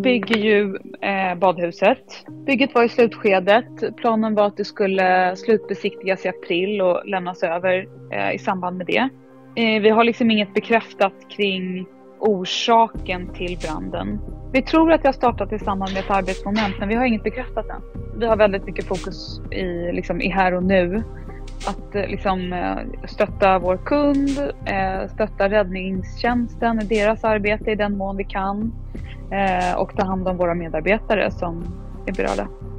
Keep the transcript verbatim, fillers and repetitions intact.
bygger ju eh, badhuset. Bygget var i slutskedet. Planen var att det skulle slutbesiktigas i april och lämnas över eh, i samband med det. Eh, vi har liksom inget bekräftat kring orsaken till branden. Vi tror att det har startat i samband med ett arbetsmoment, men vi har inget bekräftat än. Vi har väldigt mycket fokus i, liksom, i här och nu. Att eh, liksom, eh, stötta vår kund, eh, stötta räddningstjänsten i deras arbete i den mån vi kan. Eh, och ta hand om våra medarbetare som är berörda.